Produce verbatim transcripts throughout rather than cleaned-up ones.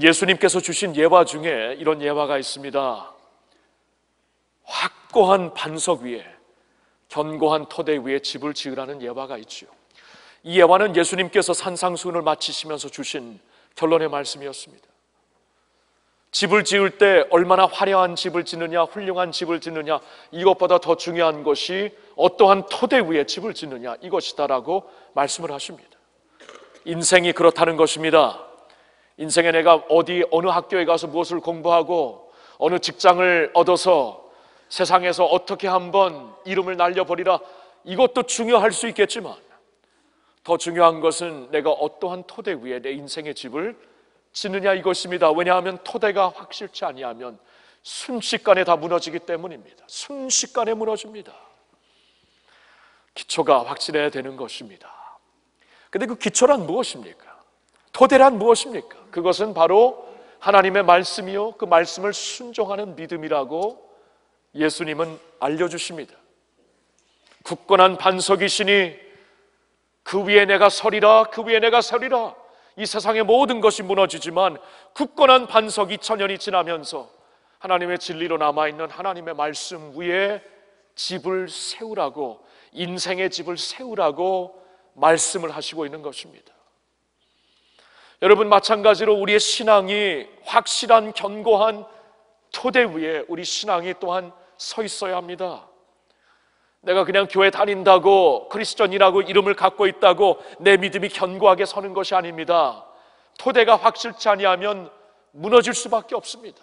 예수님께서 주신 예화 중에 이런 예화가 있습니다. 확고한 반석 위에 견고한 토대 위에 집을 지으라는 예화가 있죠. 이 예화는 예수님께서 산상수훈을 마치시면서 주신 결론의 말씀이었습니다. 집을 지을 때 얼마나 화려한 집을 짓느냐, 훌륭한 집을 짓느냐, 이것보다 더 중요한 것이 어떠한 토대 위에 집을 짓느냐, 이것이다라고 말씀을 하십니다. 인생이 그렇다는 것입니다. 인생에 내가 어디 어느 학교에 가서 무엇을 공부하고 어느 직장을 얻어서 세상에서 어떻게 한번 이름을 날려버리라, 이것도 중요할 수 있겠지만 더 중요한 것은 내가 어떠한 토대 위에 내 인생의 집을 짓느냐, 이것입니다. 왜냐하면 토대가 확실치 아니하면 순식간에 다 무너지기 때문입니다. 순식간에 무너집니다. 기초가 확실해야 되는 것입니다. 근데 그 기초란 무엇입니까? 토대란 무엇입니까? 그것은 바로 하나님의 말씀이요, 그 말씀을 순종하는 믿음이라고 예수님은 알려주십니다. 굳건한 반석이시니 그 위에 내가 서리라, 그 위에 내가 서리라. 이 세상의 모든 것이 무너지지만 굳건한 반석 이천 년이 지나면서 하나님의 진리로 남아있는 하나님의 말씀 위에 집을 세우라고, 인생의 집을 세우라고 말씀을 하시고 있는 것입니다. 여러분, 마찬가지로 우리의 신앙이 확실한 견고한 토대 위에 우리 신앙이 또한 서 있어야 합니다. 내가 그냥 교회 다닌다고, 크리스천이라고 이름을 갖고 있다고 내 믿음이 견고하게 서는 것이 아닙니다. 토대가 확실치 아니하면 무너질 수밖에 없습니다.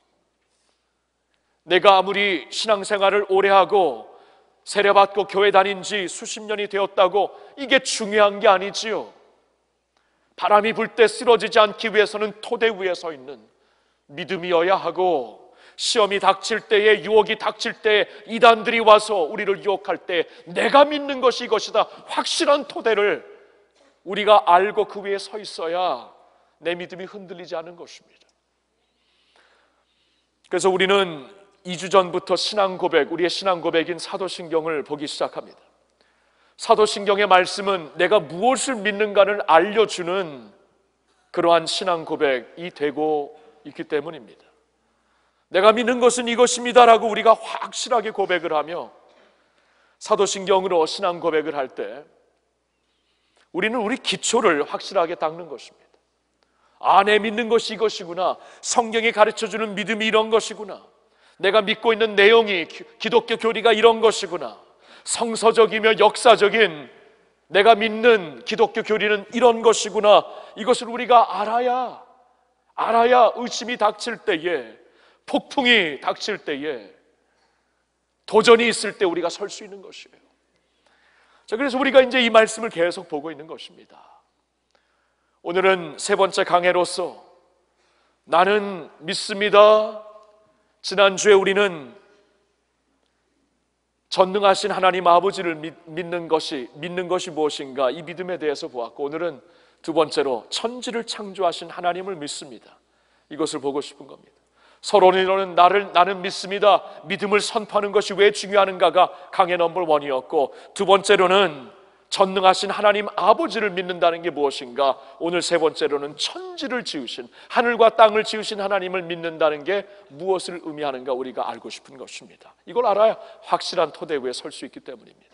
내가 아무리 신앙생활을 오래 하고 세례받고 교회 다닌 지 수십 년이 되었다고 이게 중요한 게 아니지요. 바람이 불 때 쓰러지지 않기 위해서는 토대 위에 서 있는 믿음이어야 하고, 시험이 닥칠 때에, 유혹이 닥칠 때에, 이단들이 와서 우리를 유혹할 때 내가 믿는 것이 이것이다, 확실한 토대를 우리가 알고 그 위에 서 있어야 내 믿음이 흔들리지 않은 것입니다. 그래서 우리는 이 주 전부터 신앙 고백, 우리의 신앙 고백인 사도신경을 보기 시작합니다. 사도신경의 말씀은 내가 무엇을 믿는가를 알려주는 그러한 신앙 고백이 되고 있기 때문입니다. 내가 믿는 것은 이것입니다라고 우리가 확실하게 고백을 하며 사도신경으로 신앙 고백을 할 때 우리는 우리 기초를 확실하게 닦는 것입니다. 아, 내 믿는 것이 이것이구나, 성경이 가르쳐주는 믿음이 이런 것이구나, 내가 믿고 있는 내용이 기독교 교리가 이런 것이구나, 성서적이며 역사적인 내가 믿는 기독교 교리는 이런 것이구나, 이것을 우리가 알아야 알아야 의심이 닥칠 때에, 폭풍이 닥칠 때에, 도전이 있을 때 우리가 설 수 있는 것이에요. 자, 그래서 우리가 이제 이 말씀을 계속 보고 있는 것입니다. 오늘은 세 번째 강해로서 나는 믿습니다. 지난주에 우리는 전능하신 하나님 아버지를 믿, 믿는 것이 믿는 것이 무엇인가, 이 믿음에 대해서 보았고, 오늘은 두 번째로 천지를 창조하신 하나님을 믿습니다. 이것을 보고 싶은 겁니다. 서론으로는 나를 나는 믿습니다. 믿음을 선포하는 것이 왜 중요한가가 강해 넘버 원이었고, 두 번째로는 전능하신 하나님 아버지를 믿는다는 게 무엇인가, 오늘 세 번째로는 천지를 지으신, 하늘과 땅을 지으신 하나님을 믿는다는 게 무엇을 의미하는가 우리가 알고 싶은 것입니다. 이걸 알아야 확실한 토대 위에 설 수 있기 때문입니다.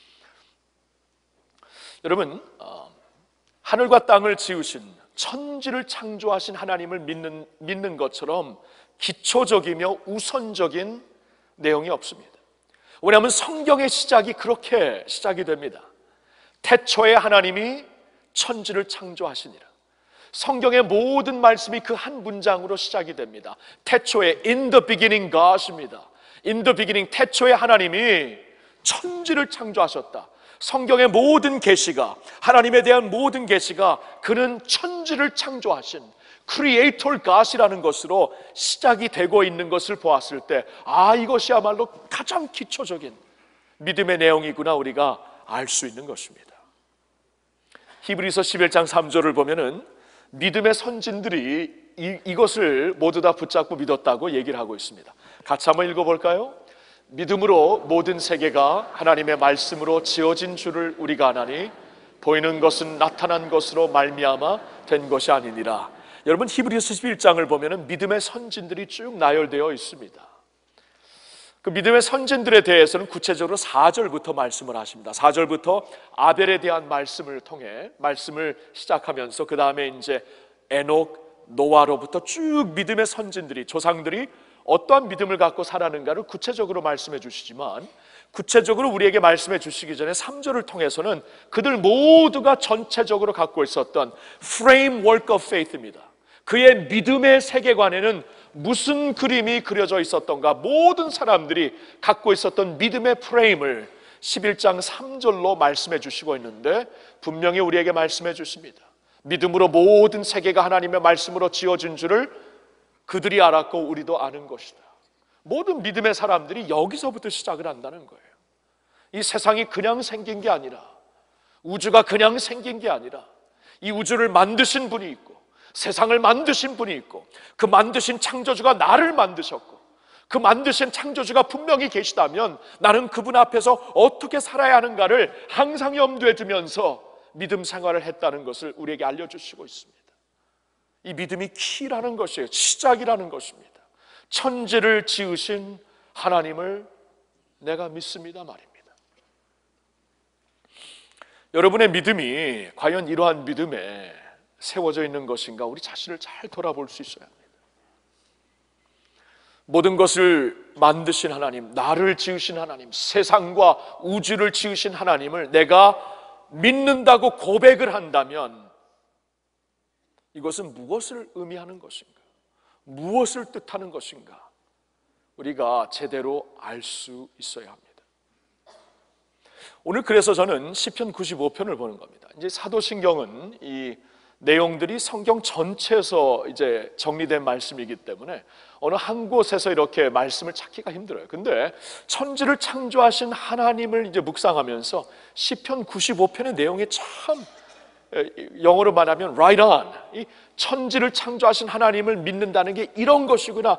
여러분, 어, 하늘과 땅을 지으신, 천지를 창조하신 하나님을 믿는, 믿는 것처럼 기초적이며 우선적인 내용이 없습니다. 왜냐하면 성경의 시작이 그렇게 시작이 됩니다. 태초에 하나님이 천지를 창조하시니라. 성경의 모든 말씀이 그 한 문장으로 시작이 됩니다. 태초에 in the beginning God입니다. in the beginning, 태초에 하나님이 천지를 창조하셨다. 성경의 모든 계시가, 하나님에 대한 모든 계시가 그는 천지를 창조하신 Creator God이라는 것으로 시작이 되고 있는 것을 보았을 때, 아, 이것이야말로 가장 기초적인 믿음의 내용이구나 우리가 알 수 있는 것입니다. 히브리서 십일 장 삼 절을 보면은 믿음의 선진들이 이, 이것을 모두 다 붙잡고 믿었다고 얘기를 하고 있습니다. 같이 한번 읽어볼까요? 믿음으로 모든 세계가 하나님의 말씀으로 지어진 줄을 우리가 아나니 보이는 것은 나타난 것으로 말미암아 된 것이 아니니라. 여러분 히브리서 십일 장을 보면 믿음의 선진들이 쭉 나열되어 있습니다. 그 믿음의 선진들에 대해서는 구체적으로 사 절부터 말씀을 하십니다. 사 절부터 아벨에 대한 말씀을 통해 말씀을 시작하면서 그 다음에 이제 에녹, 노아로부터 쭉 믿음의 선진들이, 조상들이 어떠한 믿음을 갖고 살았는가를 구체적으로 말씀해 주시지만, 구체적으로 우리에게 말씀해 주시기 전에 삼 절을 통해서는 그들 모두가 전체적으로 갖고 있었던 framework of faith입니다. 그의 믿음의 세계관에는 무슨 그림이 그려져 있었던가, 모든 사람들이 갖고 있었던 믿음의 프레임을 십일 장 삼 절로 말씀해 주시고 있는데, 분명히 우리에게 말씀해 주십니다. 믿음으로 모든 세계가 하나님의 말씀으로 지어진 줄을 그들이 알았고 우리도 아는 것이다. 모든 믿음의 사람들이 여기서부터 시작을 한다는 거예요. 이 세상이 그냥 생긴 게 아니라, 우주가 그냥 생긴 게 아니라, 이 우주를 만드신 분이 있고 세상을 만드신 분이 있고, 그 만드신 창조주가 나를 만드셨고, 그 만드신 창조주가 분명히 계시다면 나는 그분 앞에서 어떻게 살아야 하는가를 항상 염두에 두면서 믿음 생활을 했다는 것을 우리에게 알려주시고 있습니다. 이 믿음이 키라는 것이에요. 시작이라는 것입니다. 천지를 지으신 하나님을 내가 믿습니다 말입니다. 여러분의 믿음이 과연 이러한 믿음에 세워져 있는 것인가, 우리 자신을 잘 돌아볼 수 있어야 합니다. 모든 것을 만드신 하나님, 나를 지으신 하나님, 세상과 우주를 지으신 하나님을 내가 믿는다고 고백을 한다면 이것은 무엇을 의미하는 것인가, 무엇을 뜻하는 것인가, 우리가 제대로 알 수 있어야 합니다. 오늘 그래서 저는 시편 구십오 편을 보는 겁니다. 이제 사도신경은 이 내용들이 성경 전체에서 이제 정리된 말씀이기 때문에 어느 한 곳에서 이렇게 말씀을 찾기가 힘들어요. 근데 천지를 창조하신 하나님을 이제 묵상하면서 시편 구십오 편의 내용이 참, 영어로 말하면 right on, 이 천지를 창조하신 하나님을 믿는다는 게 이런 것이구나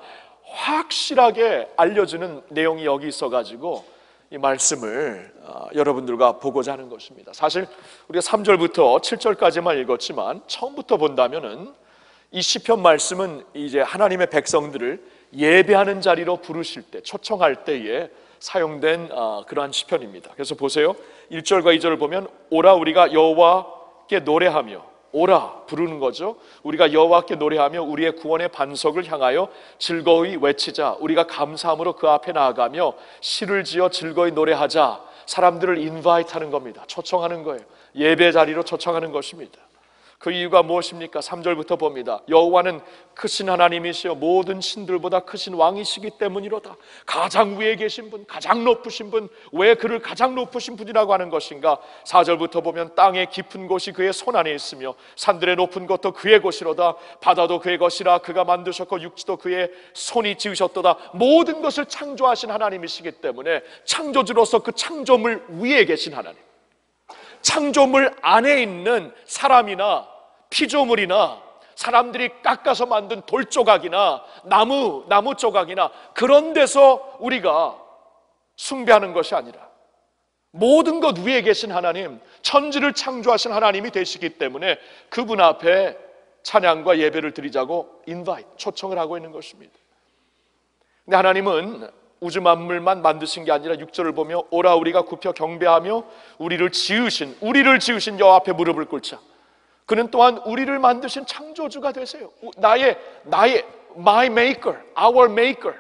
확실하게 알려주는 내용이 여기 있어가지고 이 말씀을 여러분들과 보고자 하는 것입니다. 사실 우리가 삼 절부터 칠 절까지만 읽었지만 처음부터 본다면은 이 시편 말씀은 이제 하나님의 백성들을 예배하는 자리로 부르실 때, 초청할 때에 사용된 그러한 시편입니다. 그래서 보세요. 일 절과 이 절을 보면 오라 우리가 여호와께 노래하며, 오라 부르는 거죠. 우리가 여호와께 노래하며 우리의 구원의 반석을 향하여 즐거이 외치자. 우리가 감사함으로 그 앞에 나아가며 시를 지어 즐거이 노래하자. 사람들을 인바이트 하는 겁니다. 초청하는 거예요. 예배 자리로 초청하는 것입니다. 그 이유가 무엇입니까? 삼 절부터 봅니다. 여호와는 크신 하나님이시여 모든 신들보다 크신 왕이시기 때문이로다. 가장 위에 계신 분, 가장 높으신 분, 왜 그를 가장 높으신 분이라고 하는 것인가? 사 절부터 보면 땅의 깊은 곳이 그의 손 안에 있으며 산들의 높은 것도 그의 것이로다. 바다도 그의 것이라. 그가 만드셨고 육지도 그의 손이 지으셨도다. 모든 것을 창조하신 하나님이시기 때문에 창조주로서 그 창조물 위에 계신 하나님, 창조물 안에 있는 사람이나 피조물이나 사람들이 깎아서 만든 돌 조각이나 나무, 나무 조각이나 그런 데서 우리가 숭배하는 것이 아니라 모든 것 위에 계신 하나님, 천지를 창조하신 하나님이 되시기 때문에 그분 앞에 찬양과 예배를 드리자고 인바이트, 초청을 하고 있는 것입니다. 근데 하나님은 우주 만물만 만드신 게 아니라 육 절을 보며 오라 우리가 굽혀 경배하며 우리를 지으신, 우리를 지으신 여호와 앞에 무릎을 꿇자. 그는 또한 우리를 만드신 창조주가 되세요. 나의, 나의, my maker, our maker,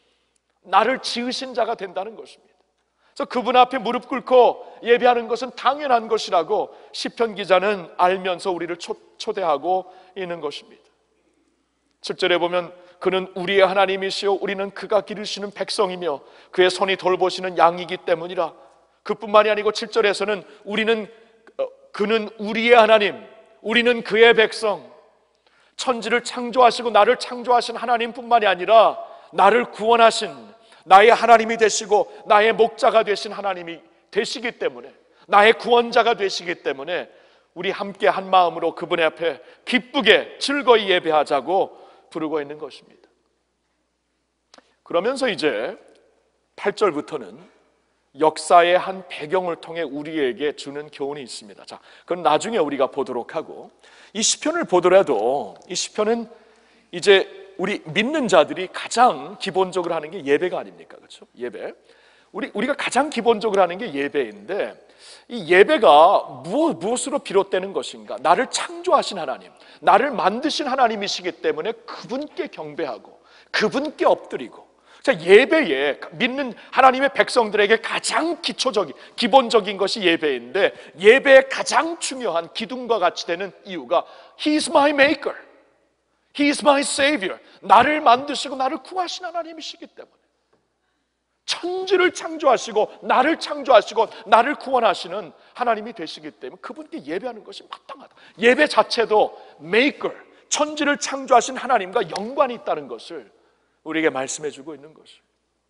나를 지으신 자가 된다는 것입니다. 그래서 그분 앞에 무릎 꿇고 예배하는 것은 당연한 것이라고 시편 기자는 알면서 우리를 초, 초대하고 있는 것입니다. 칠 절에 보면 그는 우리의 하나님이시요 우리는 그가 기르시는 백성이며 그의 손이 돌보시는 양이기 때문이라. 그뿐만이 아니고 칠 절에서는 우리는, 그는 우리의 하나님, 우리는 그의 백성, 천지를 창조하시고 나를 창조하신 하나님뿐만이 아니라 나를 구원하신 나의 하나님이 되시고 나의 목자가 되신 하나님이 되시기 때문에, 나의 구원자가 되시기 때문에 우리 함께 한 마음으로 그분의 앞에 기쁘게 즐거이 예배하자고 부르고 있는 것입니다. 그러면서 이제 팔 절부터는 역사의 한 배경을 통해 우리에게 주는 교훈이 있습니다. 자, 그건 나중에 우리가 보도록 하고, 이 시편을 보더라도 이 시편은 이제 우리 믿는 자들이 가장 기본적으로 하는 게 예배가 아닙니까? 그렇죠? 예배. 우리 우리가 가장 기본적으로 하는 게 예배인데, 이 예배가 무엇, 무엇으로 비롯되는 것인가? 나를 창조하신 하나님, 나를 만드신 하나님이시기 때문에 그분께 경배하고 그분께 엎드리고, 자, 예배에 믿는 하나님의 백성들에게 가장 기초적인 기본적인 것이 예배인데, 예배의 가장 중요한 기둥과 같이 되는 이유가 He is my maker, He is my savior, 나를 만드시고 나를 구하신 하나님이시기 때문에, 천지를 창조하시고 나를 창조하시고 나를 구원하시는 하나님이 되시기 때문에 그분께 예배하는 것이 마땅하다. 예배 자체도 maker, 천지를 창조하신 하나님과 연관이 있다는 것을 우리에게 말씀해 주고 있는 것입니다.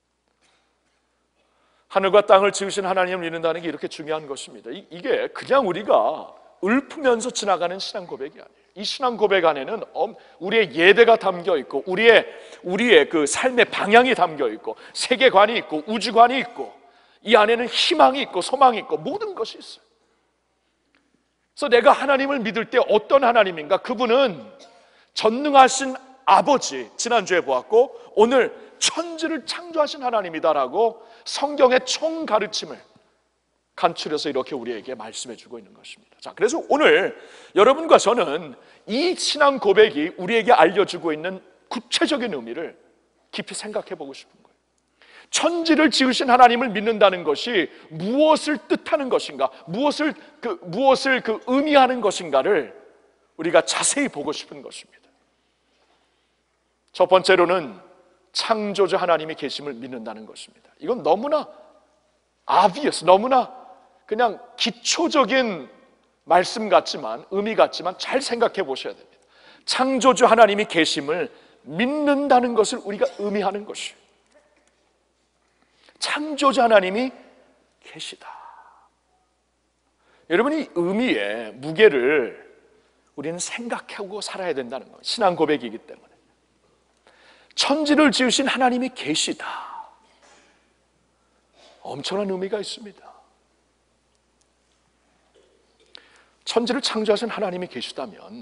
하늘과 땅을 지으신 하나님을 믿는다는 게 이렇게 중요한 것입니다. 이, 이게 그냥 우리가 읊으면서 지나가는 신앙 고백이 아니에요. 이 신앙 고백 안에는 우리의 예배가 담겨 있고, 우리의 우리의 그 삶의 방향이 담겨 있고, 세계관이 있고, 우주관이 있고, 이 안에는 희망이 있고 소망이 있고 모든 것이 있어요. 그래서 내가 하나님을 믿을 때 어떤 하나님인가? 그분은 전능하신 아버지, 지난주에 보았고, 오늘 천지를 창조하신 하나님이다라고 성경의 총 가르침을 간추려서 이렇게 우리에게 말씀해 주고 있는 것입니다. 자, 그래서 오늘 여러분과 저는 이 신앙 고백이 우리에게 알려주고 있는 구체적인 의미를 깊이 생각해 보고 싶은 거예요. 천지를 지으신 하나님을 믿는다는 것이 무엇을 뜻하는 것인가, 무엇을 그 무엇을 그 의미하는 것인가를 우리가 자세히 보고 싶은 것입니다. 첫 번째로는 창조주 하나님이 계심을 믿는다는 것입니다. 이건 너무나 obvious, 너무나 그냥 기초적인 말씀 같지만, 의미 같지만 잘 생각해 보셔야 됩니다. 창조주 하나님이 계심을 믿는다는 것을 우리가 의미하는 것이에요. 창조주 하나님이 계시다. 여러분, 이 의미의 무게를 우리는 생각하고 살아야 된다는 거예요. 신앙 고백이기 때문에. 천지를 지으신 하나님이 계시다. 엄청난 의미가 있습니다. 천지를 창조하신 하나님이 계시다면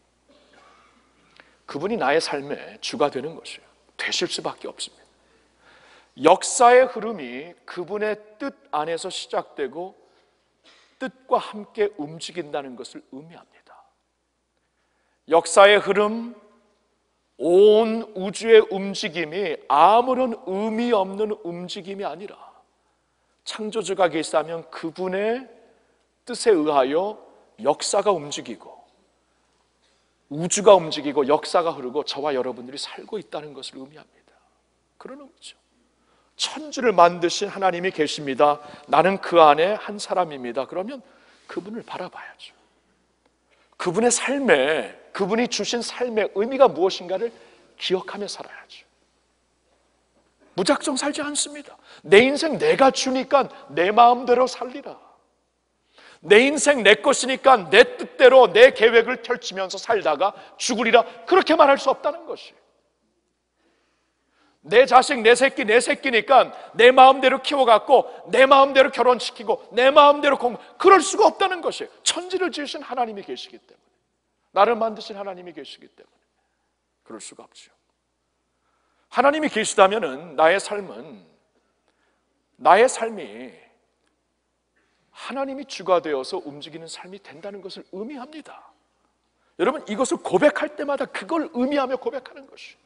그분이 나의 삶의 주가 되는 것이에요. 되실 수밖에 없습니다. 역사의 흐름이 그분의 뜻 안에서 시작되고 뜻과 함께 움직인다는 것을 의미합니다. 역사의 흐름, 온 우주의 움직임이 아무런 의미 없는 움직임이 아니라 창조주가 계시다면 그분의 뜻에 의하여 역사가 움직이고 우주가 움직이고 역사가 흐르고 저와 여러분들이 살고 있다는 것을 의미합니다. 그런 의미죠. 천지를 만드신 하나님이 계십니다. 나는 그 안에 한 사람입니다. 그러면 그분을 바라봐야죠. 그분의 삶에, 그분이 주신 삶의 의미가 무엇인가를 기억하며 살아야죠. 무작정 살지 않습니다. 내 인생 내가 주니까 내 마음대로 살리라. 내 인생 내 것이니까 내 뜻대로 내 계획을 펼치면서 살다가 죽으리라, 그렇게 말할 수 없다는 것이에요. 내 자식 내 새끼 내 새끼니까 내 마음대로 키워갖고 내 마음대로 결혼시키고 내 마음대로 공부, 그럴 수가 없다는 것이에요. 천지를 지으신 하나님이 계시기 때문에, 나를 만드신 하나님이 계시기 때문에 그럴 수가 없죠. 하나님이 계시다면은 나의 삶은, 나의 삶이 하나님이 주가 되어서 움직이는 삶이 된다는 것을 의미합니다. 여러분, 이것을 고백할 때마다 그걸 의미하며 고백하는 것이에요.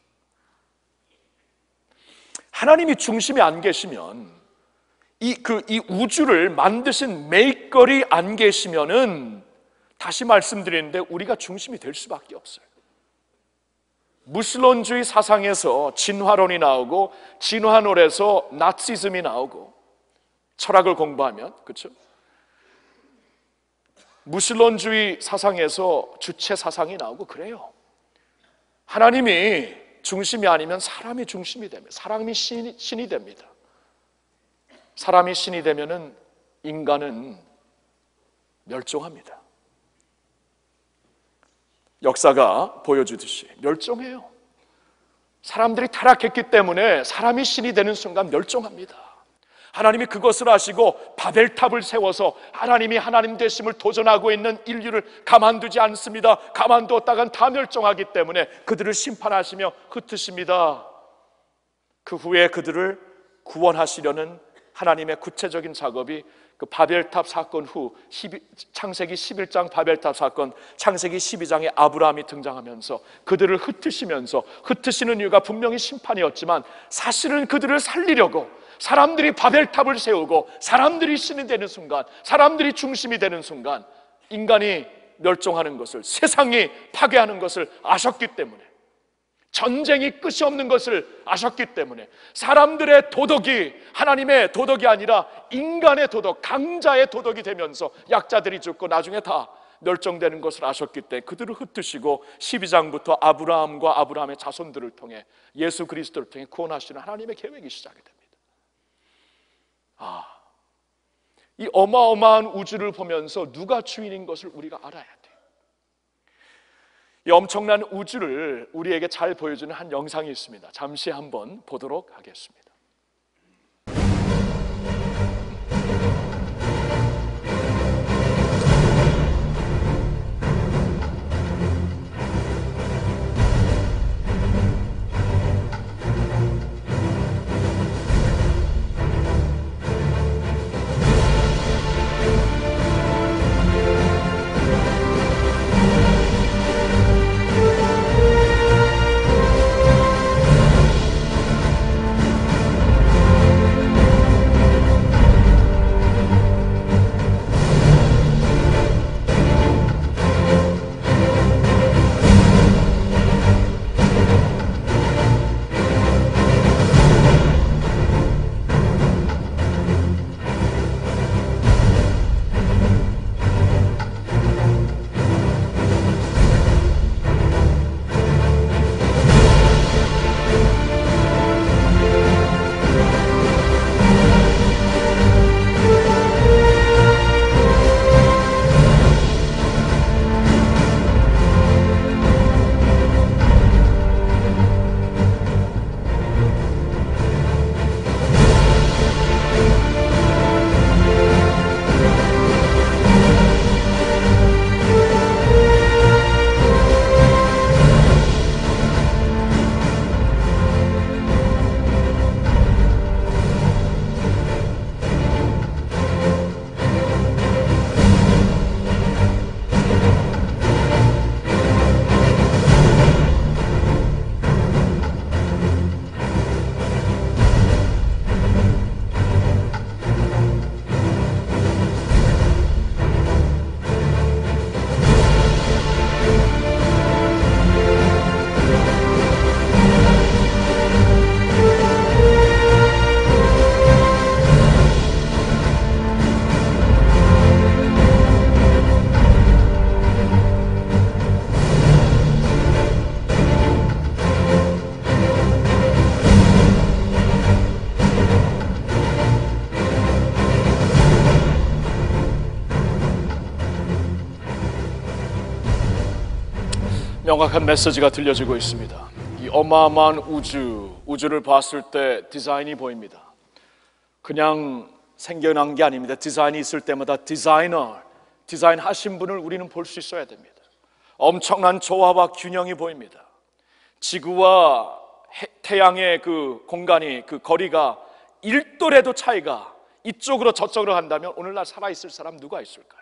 하나님이 중심에 안 계시면, 이, 그, 이 우주를 만드신 메이커리 안 계시면은, 다시 말씀드리는데 우리가 중심이 될 수밖에 없어요. 무슬론주의 사상에서 진화론이 나오고, 진화론에서 나치즘이 나오고, 철학을 공부하면, 그렇죠? 무슬론주의 사상에서 주체 사상이 나오고 그래요. 하나님이 중심이 아니면 사람이 중심이 됩니다. 사람이 신이, 신이 됩니다. 사람이 신이 되면은 인간은 멸종합니다. 역사가 보여주듯이 멸종해요. 사람들이 타락했기 때문에 사람이 신이 되는 순간 멸종합니다. 하나님이 그것을 아시고 바벨탑을 세워서 하나님이 하나님 되심을 도전하고 있는 인류를 가만두지 않습니다. 가만두었다간 다 멸종하기 때문에 그들을 심판하시며 흩으십니다. 그 후에 그들을 구원하시려는 하나님의 구체적인 작업이 그 바벨탑 사건 후 창세기 십일 장 바벨탑 사건, 창세기 십이 장에 아브라함이 등장하면서 그들을 흩으시면서, 흩으시는 이유가 분명히 심판이었지만 사실은 그들을 살리려고 사람들이 바벨탑을 세우고 사람들이 신이 되는 순간, 사람들이 중심이 되는 순간 인간이 멸종하는 것을, 세상이 파괴하는 것을 아셨기 때문에, 전쟁이 끝이 없는 것을 아셨기 때문에, 사람들의 도덕이 하나님의 도덕이 아니라 인간의 도덕, 강자의 도덕이 되면서 약자들이 죽고 나중에 다 멸종되는 것을 아셨기 때문에 그들을 흩으시고 십이 장부터 아브라함과 아브라함의 자손들을 통해 예수 그리스도를 통해 구원하시는 하나님의 계획이 시작이 됩니다. 아, 이 어마어마한 우주를 보면서 누가 주인인 것을 우리가 알아야 돼요. 이 엄청난 우주를 우리에게 잘 보여주는 한 영상이 있습니다. 잠시 한번 보도록 하겠습니다. 명확한 메시지가 들려지고 있습니다. 이 어마어마한 우주, 우주를 봤을 때 디자인이 보입니다. 그냥 생겨난 게 아닙니다. 디자인이 있을 때마다 디자이너, 디자인 하신 분을 우리는 볼 수 있어야 됩니다. 엄청난 조화와 균형이 보입니다. 지구와 해, 태양의 그 공간이, 그 거리가 일 도라도 차이가 이쪽으로 저쪽으로 한다면 오늘날 살아있을 사람 누가 있을까요?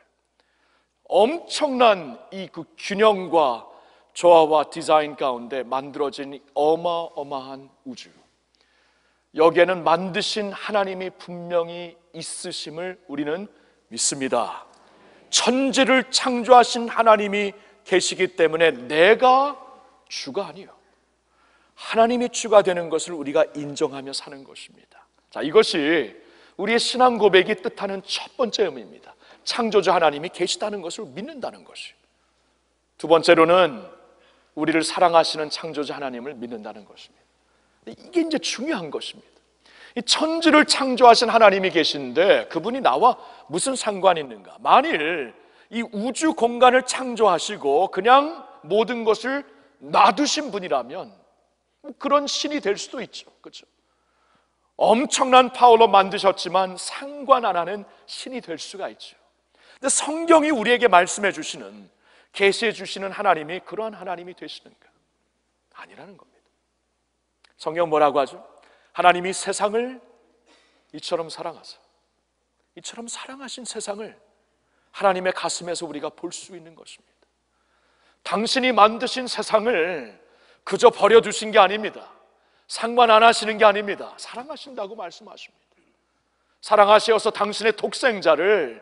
엄청난 이 그 균형과 조화와 디자인 가운데 만들어진 어마어마한 우주, 여기에는 만드신 하나님이 분명히 있으심을 우리는 믿습니다. 천지를 창조하신 하나님이 계시기 때문에 내가 주가 아니요, 하나님이 주가 되는 것을 우리가 인정하며 사는 것입니다. 자, 이것이 우리의 신앙 고백이 뜻하는 첫 번째 의미입니다. 창조주 하나님이 계시다는 것을 믿는다는 것이. 두 번째로는 우리를 사랑하시는 창조주 하나님을 믿는다는 것입니다. 이게 이제 중요한 것입니다. 이 천지를 창조하신 하나님이 계신데 그분이 나와 무슨 상관이 있는가? 만일 이 우주 공간을 창조하시고 그냥 모든 것을 놔두신 분이라면 그런 신이 될 수도 있죠. 그렇죠? 엄청난 파워로 만드셨지만 상관 안 하는 신이 될 수가 있죠. 근데 성경이 우리에게 말씀해 주시는, 계시해 주시는 하나님이 그러한 하나님이 되시는가? 아니라는 겁니다. 성경 뭐라고 하죠? 하나님이 세상을 이처럼 사랑하사, 이처럼 사랑하신 세상을 하나님의 가슴에서 우리가 볼 수 있는 것입니다. 당신이 만드신 세상을 그저 버려두신 게 아닙니다. 상관 안 하시는 게 아닙니다. 사랑하신다고 말씀하십니다. 사랑하시어서 당신의 독생자를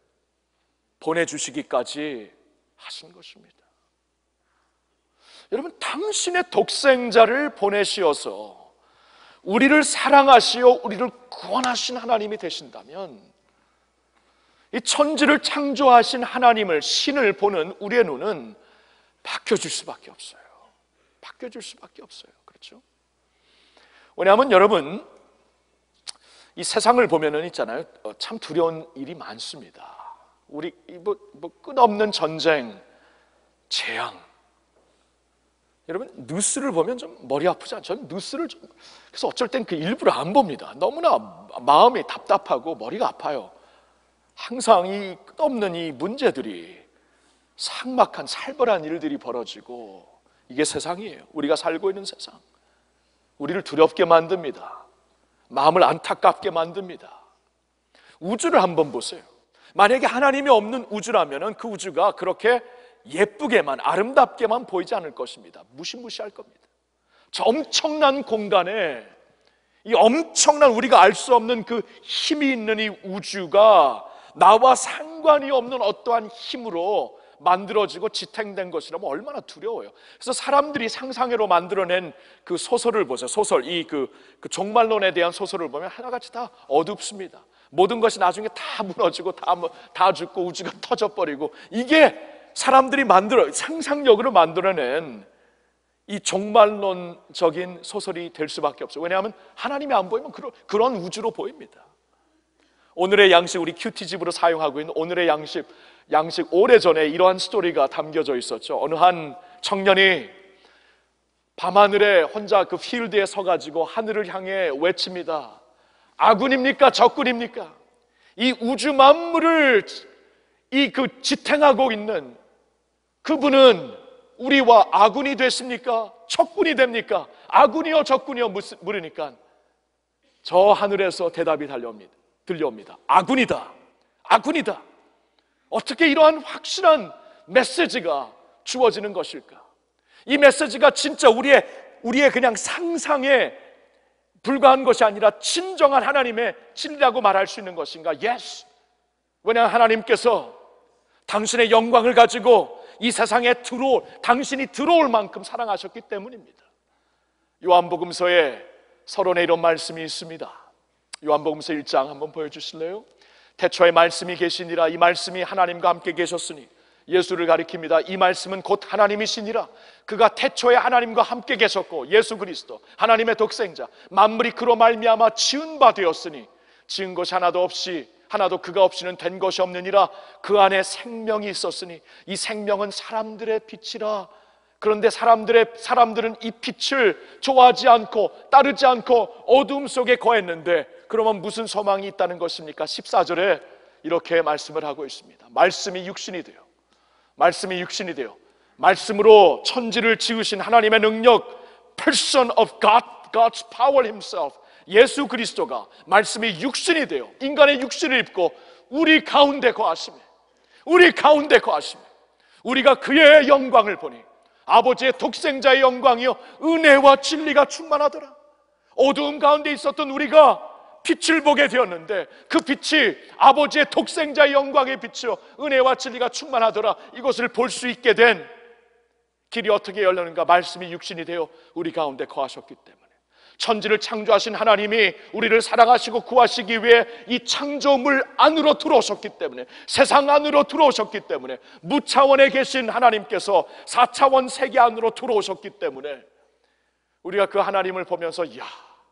보내주시기까지 하신 것입니다. 여러분, 당신의 독생자를 보내시어서 우리를 사랑하시어 우리를 구원하신 하나님이 되신다면, 이 천지를 창조하신 하나님을, 신을 보는 우리의 눈은 바뀌어질 수밖에 없어요. 바뀌어질 수밖에 없어요. 그렇죠? 왜냐하면 여러분, 이 세상을 보면은 있잖아요, 참 두려운 일이 많습니다. 우리 뭐, 뭐 끝없는 전쟁, 재앙. 여러분, 뉴스를 보면 좀 머리 아프지 않죠? 저는 뉴스를 좀, 그래서 어쩔 땐 그 일부러 안 봅니다. 너무나 마음이 답답하고 머리가 아파요. 항상 이 끝없는 이 문제들이, 삭막한 살벌한 일들이 벌어지고, 이게 세상이에요. 우리가 살고 있는 세상. 우리를 두렵게 만듭니다. 마음을 안타깝게 만듭니다. 우주를 한번 보세요. 만약에 하나님이 없는 우주라면 그 우주가 그렇게 예쁘게만, 아름답게만 보이지 않을 것입니다. 무시무시할 겁니다. 저 엄청난 공간에 이 엄청난, 우리가 알 수 없는 그 힘이 있는 이 우주가 나와 상관이 없는 어떠한 힘으로 만들어지고 지탱된 것이라면 얼마나 두려워요. 그래서 사람들이 상상으로 만들어낸 그 소설을 보세요. 소설, 이 그 그 종말론에 대한 소설을 보면 하나같이 다 어둡습니다. 모든 것이 나중에 다 무너지고 다, 다 죽고 우주가 터져버리고, 이게 사람들이 만들어, 상상력으로 만들어낸 이 종말론적인 소설이 될 수밖에 없어요. 왜냐하면 하나님이 안 보이면 그런, 그런 우주로 보입니다. 오늘의 양식, 우리 큐티집으로 사용하고 있는 오늘의 양식, 양식 오래전에 이러한 스토리가 담겨져 있었죠. 어느 한 청년이 밤하늘에 혼자 그 필드에 서가지고 하늘을 향해 외칩니다. 아군입니까? 적군입니까? 이 우주 만물을 이 그 지탱하고 있는 그분은 우리와 아군이 됐습니까? 적군이 됩니까? 아군이요 적군이요 물으니까 저 하늘에서 대답이 달려옵니다. 들려옵니다. 아군이다. 아군이다. 어떻게 이러한 확실한 메시지가 주어지는 것일까? 이 메시지가 진짜 우리의 우리의 그냥 상상에 불과한 것이 아니라 진정한 하나님의 진리라고 말할 수 있는 것인가? Yes. 왜냐하면 하나님께서 당신의 영광을 가지고 이 세상에 들어올, 당신이 들어올 만큼 사랑하셨기 때문입니다. 요한복음서에 서론에 이런 말씀이 있습니다. 요한복음서 일 장 한번 보여주실래요? 태초에 말씀이 계시니라. 이 말씀이 하나님과 함께 계셨으니, 예수를 가리킵니다. 이 말씀은 곧 하나님이시니라. 그가 태초에 하나님과 함께 계셨고, 예수 그리스도 하나님의 독생자, 만물이 그로 말미암아 지은 바 되었으니 지은 것이 하나도 없이 하나도 그가 없이는 된 것이 없느니라. 그 안에 생명이 있었으니 이 생명은 사람들의 빛이라. 그런데 사람들의, 사람들은 이 빛을 좋아하지 않고 따르지 않고 어둠 속에 거했는데, 그러면 무슨 소망이 있다는 것입니까? 십사 절에 이렇게 말씀을 하고 있습니다. 말씀이 육신이 되어, 말씀이 육신이 되어 말씀으로 천지를 지으신 하나님의 능력, Person of God, God's power Himself, 예수 그리스도가 말씀이 육신이 되어 인간의 육신을 입고 우리 가운데 거하시며, 우리 가운데 거하시며 우리가 그의 영광을 보니 아버지의 독생자의 영광이요 은혜와 진리가 충만하더라. 어두움 가운데 있었던 우리가 빛을 보게 되었는데, 그 빛이 아버지의 독생자의 영광의 빛이요 은혜와 진리가 충만하더라. 이것을 볼 수 있게 된 길이 어떻게 열렸는가? 말씀이 육신이 되어 우리 가운데 거하셨기 때문에. 천지를 창조하신 하나님이 우리를 사랑하시고 구하시기 위해 이 창조물 안으로 들어오셨기 때문에, 세상 안으로 들어오셨기 때문에, 무차원에 계신 하나님께서 사차원 세계 안으로 들어오셨기 때문에 우리가 그 하나님을 보면서, 이야,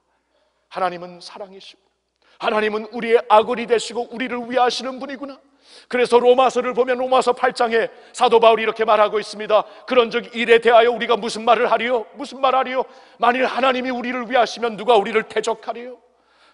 하나님은 사랑이시고 하나님은 우리의 아군이 되시고 우리를 위하시는 분이구나. 그래서 로마서를 보면 로마서 팔 장에 사도 바울이 이렇게 말하고 있습니다. 그런즉 일에 대하여 우리가 무슨 말을 하리요? 무슨 말하리요? 만일 하나님이 우리를 위하시면 누가 우리를 대적하리요?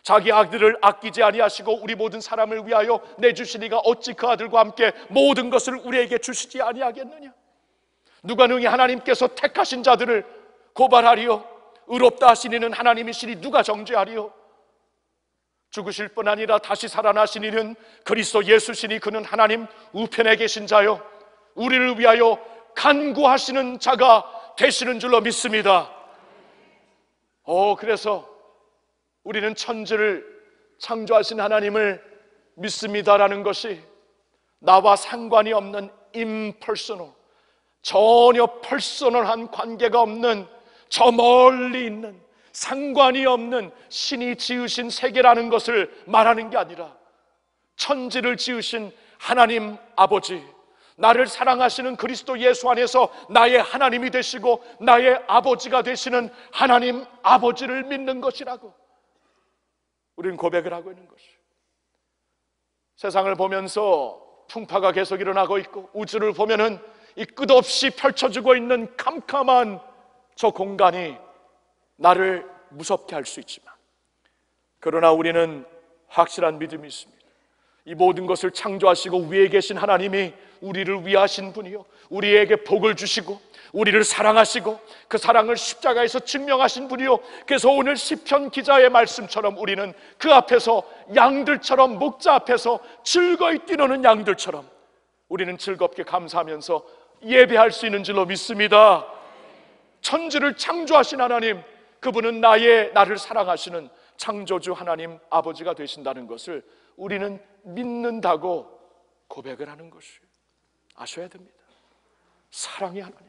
자기 아들을 아끼지 아니하시고 우리 모든 사람을 위하여 내주시니가 어찌 그 아들과 함께 모든 것을 우리에게 주시지 아니하겠느냐? 누가 능히 하나님께서 택하신 자들을 고발하리요? 의롭다 하시니는 하나님이시니 누가 정죄하리요? 죽으실 뿐 아니라 다시 살아나시니는 그리스도 예수시니 그는 하나님 우편에 계신 자요 우리를 위하여 간구하시는 자가 되시는 줄로 믿습니다. 어, 그래서 우리는 천지를 창조하신 하나님을 믿습니다라는 것이 나와 상관이 없는 impersonal, 전혀 퍼스널한 관계가 없는 저 멀리 있는 상관이 없는 신이 지으신 세계라는 것을 말하는 게 아니라 천지를 지으신 하나님 아버지, 나를 사랑하시는 그리스도 예수 안에서 나의 하나님이 되시고 나의 아버지가 되시는 하나님 아버지를 믿는 것이라고 우리는 고백을 하고 있는 것이에요. 세상을 보면서 풍파가 계속 일어나고 있고 우주를 보면은 이 끝없이 펼쳐지고 있는 캄캄한 저 공간이 나를 무섭게 할 수 있지만, 그러나 우리는 확실한 믿음이 있습니다. 이 모든 것을 창조하시고 위에 계신 하나님이 우리를 위하신 분이요, 우리에게 복을 주시고 우리를 사랑하시고 그 사랑을 십자가에서 증명하신 분이요, 그래서 오늘 시편 기자의 말씀처럼 우리는 그 앞에서 양들처럼, 목자 앞에서 즐거이 뛰노는 양들처럼 우리는 즐겁게 감사하면서 예배할 수 있는 줄로 믿습니다. 천지를 창조하신 하나님, 그분은 나의 나를 사랑하시는 창조주 하나님 아버지가 되신다는 것을 우리는 믿는다고 고백을 하는 것이에요. 아셔야 됩니다. 사랑의 하나님,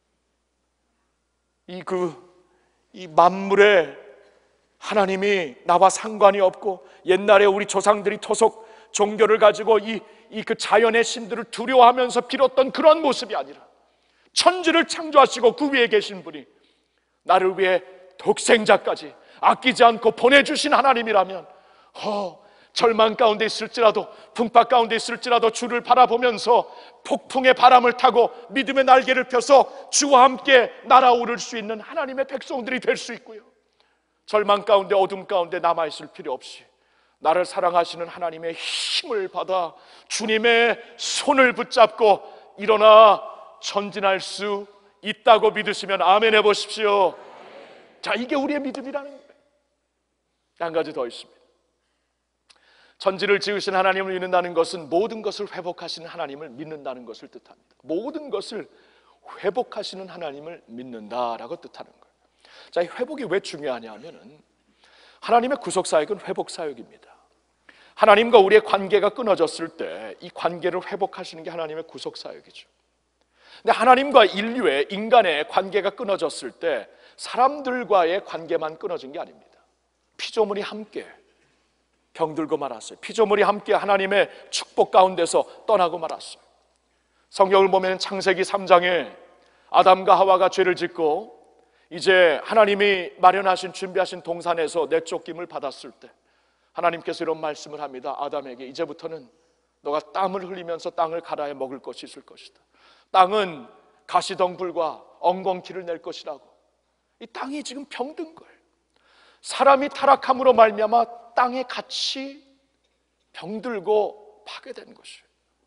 이 그 이 만물의 하나님이 나와 상관이 없고, 옛날에 우리 조상들이 토속 종교를 가지고 이 이 그 자연의 신들을 두려워하면서 빌었던 그런 모습이 아니라, 천지를 창조하시고 그 위에 계신 분이 나를 위해 독생자까지 아끼지 않고 보내주신 하나님이라면, 어, 절망 가운데 있을지라도, 풍파 가운데 있을지라도 주를 바라보면서 폭풍의 바람을 타고 믿음의 날개를 펴서 주와 함께 날아오를 수 있는 하나님의 백성들이 될 수 있고요, 절망 가운데 어둠 가운데 남아있을 필요 없이 나를 사랑하시는 하나님의 힘을 받아 주님의 손을 붙잡고 일어나 전진할 수 있다고 믿으시면 아멘 해보십시오. 자, 이게 우리의 믿음이라는 거예요. 한 가지 더 있습니다. 천지를 지으신 하나님을 믿는다는 것은 모든 것을 회복하시는 하나님을 믿는다는 것을 뜻합니다. 모든 것을 회복하시는 하나님을 믿는다라고 뜻하는 거예요. 자, 이 회복이 왜 중요하냐 하면은, 하나님의 구속사역은 회복사역입니다. 하나님과 우리의 관계가 끊어졌을 때 이 관계를 회복하시는 게 하나님의 구속사역이죠. 근데 하나님과 인류의, 인간의 관계가 끊어졌을 때 사람들과의 관계만 끊어진 게 아닙니다. 피조물이 함께 병들고 말았어요. 피조물이 함께 하나님의 축복 가운데서 떠나고 말았어요. 성경을 보면 창세기 삼 장에 아담과 하와가 죄를 짓고 이제 하나님이 마련하신, 준비하신 동산에서 내쫓김을 받았을 때 하나님께서 이런 말씀을 합니다. 아담에게, 이제부터는 너가 땀을 흘리면서 땅을 갈아야 먹을 것이 있을 것이다. 땅은 가시덩굴과 엉겅퀴를 낼 것이라고. 이 땅이 지금 병든 거예요. 사람이 타락함으로 말미암아 땅의 가치 병들고 파괴된 것이에요.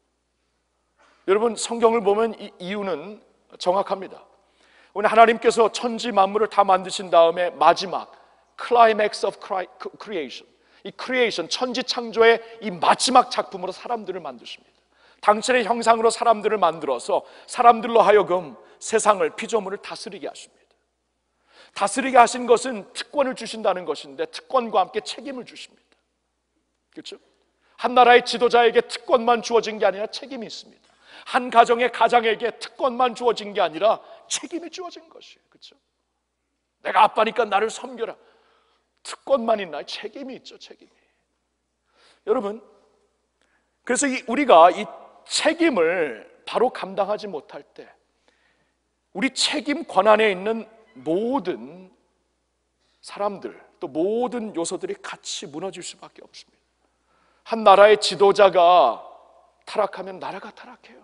여러분, 성경을 보면 이 이유는 정확합니다. 오늘 하나님께서 천지 만물을 다 만드신 다음에 마지막 climax of creation, 이 creation, 천지 창조의 이 마지막 작품으로 사람들을 만드십니다. 당신의 형상으로 사람들을 만들어서 사람들로 하여금 세상을, 피조물을 다스리게 하십니다. 다스리게 하신 것은 특권을 주신다는 것인데, 특권과 함께 책임을 주십니다. 그렇죠? 한 나라의 지도자에게 특권만 주어진 게 아니라 책임이 있습니다. 한 가정의 가장에게 특권만 주어진 게 아니라 책임이 주어진 것이에요. 그렇죠? 내가 아빠니까 나를 섬겨라. 특권만 있나요? 책임이 있죠. 책임이. 여러분, 그래서 이 우리가 이 책임을 바로 감당하지 못할 때 우리 책임 권한에 있는 모든 사람들, 또 모든 요소들이 같이 무너질 수밖에 없습니다. 한 나라의 지도자가 타락하면 나라가 타락해요.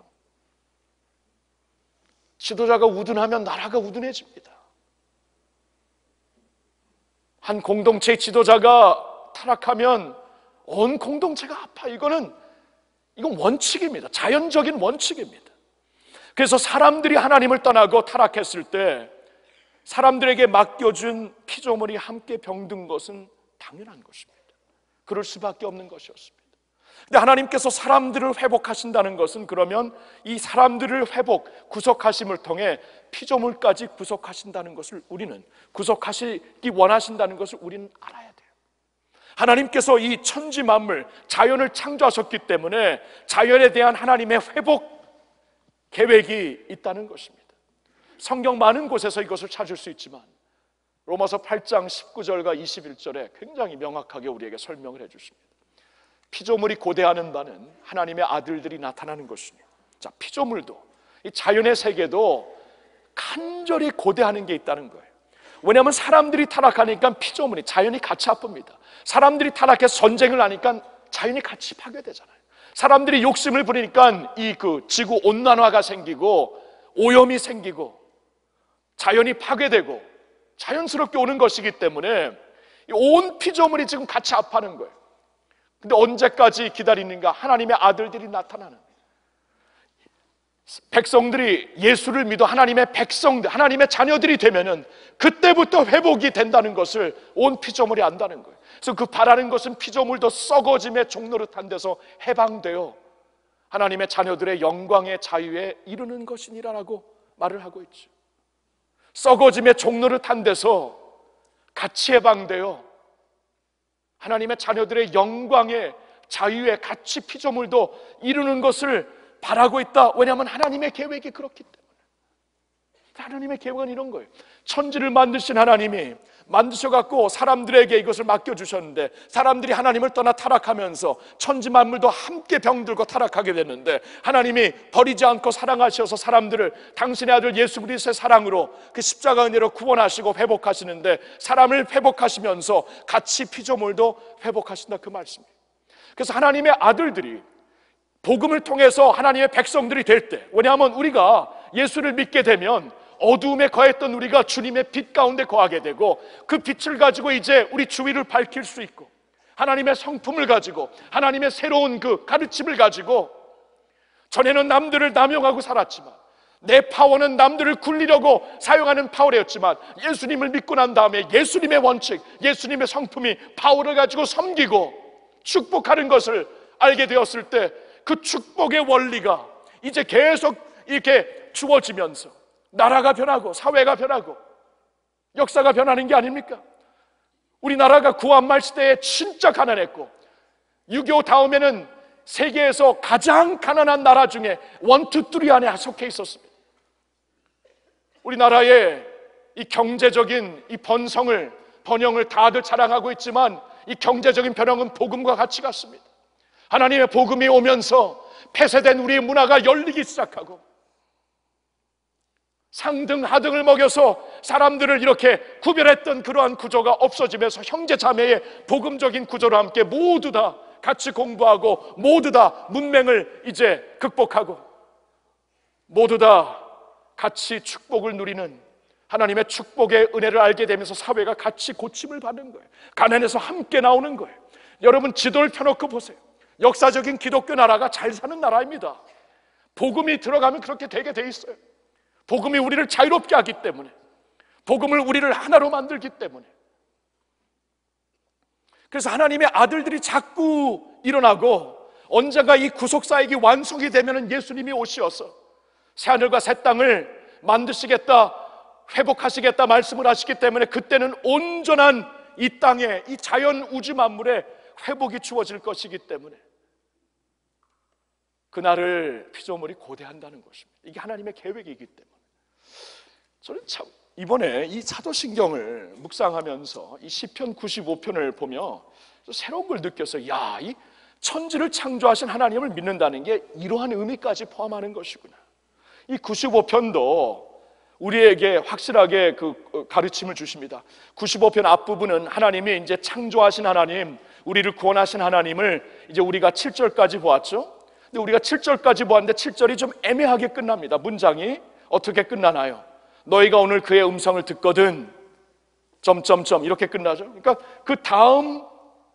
지도자가 우둔하면 나라가 우둔해집니다. 한 공동체의 지도자가 타락하면 온 공동체가 아파. 이거는 이건 원칙입니다. 자연적인 원칙입니다. 그래서 사람들이 하나님을 떠나고 타락했을 때 사람들에게 맡겨준 피조물이 함께 병든 것은 당연한 것입니다. 그럴 수밖에 없는 것이었습니다. 근데 하나님께서 사람들을 회복하신다는 것은 그러면 이 사람들을 회복, 구속하심을 통해 피조물까지 구속하신다는 것을 우리는, 구속하시기 원하신다는 것을 우리는 알아야 돼요. 하나님께서 이 천지 만물, 자연을 창조하셨기 때문에 자연에 대한 하나님의 회복 계획이 있다는 것입니다. 성경 많은 곳에서 이것을 찾을 수 있지만 로마서 팔 장 십구 절과 이십일 절에 굉장히 명확하게 우리에게 설명을 해주십니다. 피조물이 고대하는 바는 하나님의 아들들이 나타나는 것이니, 자, 피조물도, 이 자연의 세계도 간절히 고대하는 게 있다는 거예요. 왜냐하면 사람들이 타락하니까 피조물이, 자연이 같이 아픕니다. 사람들이 타락해서 전쟁을 하니까 자연이 같이 파괴되잖아요. 사람들이 욕심을 부리니까 이 그 지구 온난화가 생기고 오염이 생기고 자연이 파괴되고 자연스럽게 오는 것이기 때문에 온 피조물이 지금 같이 아파하는 거예요. 근데 언제까지 기다리는가? 하나님의 아들들이 나타나는, 백성들이 예수를 믿어 하나님의 백성들, 하나님의 자녀들이 되면은 그때부터 회복이 된다는 것을 온 피조물이 안다는 거예요. 그래서 그 바라는 것은 피조물도 썩어짐의 종노릇한 데서 해방되어 하나님의 자녀들의 영광의 자유에 이르는 것이니라라고 말을 하고 있죠. 썩어짐의 종노릇한 데서 같이 해방되어 하나님의 자녀들의 영광의 자유에 같이 피조물도 이루는 것을 바라고 있다. 왜냐하면 하나님의 계획이 그렇기 때문에. 하나님의 계획은 이런 거예요. 천지를 만드신 하나님이 만드셔갖고 사람들에게 이것을 맡겨주셨는데 사람들이 하나님을 떠나 타락하면서 천지 만물도 함께 병들고 타락하게 됐는데 하나님이 버리지 않고 사랑하셔서 사람들을 당신의 아들 예수 그리스도의 사랑으로 그 십자가 은혜로 구원하시고 회복하시는데 사람을 회복하시면서 같이 피조물도 회복하신다, 그 말씀이에요. 그래서 하나님의 아들들이 복음을 통해서 하나님의 백성들이 될 때, 왜냐하면 우리가 예수를 믿게 되면 어두움에 거했던 우리가 주님의 빛 가운데 거하게 되고 그 빛을 가지고 이제 우리 주위를 밝힐 수 있고 하나님의 성품을 가지고 하나님의 새로운 그 가르침을 가지고, 전에는 남들을 남용하고 살았지만 내 파워는 남들을 굴리려고 사용하는 파워였지만 예수님을 믿고 난 다음에 예수님의 원칙, 예수님의 성품이 파워를 가지고 섬기고 축복하는 것을 알게 되었을 때 그 축복의 원리가 이제 계속 이렇게 주어지면서 나라가 변하고 사회가 변하고 역사가 변하는 게 아닙니까? 우리나라가 구한말 시대에 진짜 가난했고 육이오 다음에는 세계에서 가장 가난한 나라 중에 원투 쓰리 안에 속해 있었습니다. 우리나라의 이 경제적인 이 번성을, 번영을 다들 자랑하고 있지만 이 경제적인 변형은 복음과 같이 갔습니다. 하나님의 복음이 오면서 폐쇄된 우리의 문화가 열리기 시작하고 상등 하등을 먹여서 사람들을 이렇게 구별했던 그러한 구조가 없어지면서 형제 자매의 복음적인 구조로 함께 모두 다 같이 공부하고 모두 다 문맹을 이제 극복하고 모두 다 같이 축복을 누리는 하나님의 축복의 은혜를 알게 되면서 사회가 같이 고침을 받는 거예요. 가난에서 함께 나오는 거예요. 여러분 지도를 펴놓고 보세요. 역사적인 기독교 나라가 잘 사는 나라입니다. 복음이 들어가면 그렇게 되게 돼 있어요. 복음이 우리를 자유롭게 하기 때문에, 복음을 우리를 하나로 만들기 때문에. 그래서 하나님의 아들들이 자꾸 일어나고 언젠가 이 구속사역이 완성이 되면 예수님이 오시어서 새하늘과 새 땅을 만드시겠다, 회복하시겠다 말씀을 하시기 때문에 그때는 온전한 이 땅에, 이 자연 우주 만물에 회복이 주어질 것이기 때문에 그날을 피조물이 고대한다는 것입니다. 이게 하나님의 계획이기 때문에. 저는 참 이번에 이 사도신경을 묵상하면서 이 시편 구십오 편을 보며 새로운 걸 느꼈어요. 야, 이 천지를 창조하신 하나님을 믿는다는 게 이러한 의미까지 포함하는 것이구나. 이 구십오 편도 우리에게 확실하게 그 가르침을 주십니다. 구십오 편 앞부분은 하나님이 이제 창조하신 하나님, 우리를 구원하신 하나님을 이제 우리가 칠 절까지 보았죠. 근데 우리가 칠 절까지 보았는데 칠 절이 좀 애매하게 끝납니다. 문장이 어떻게 끝나나요? 너희가 오늘 그의 음성을 듣거든 점점점 이렇게 끝나죠. 그러니까 그 다음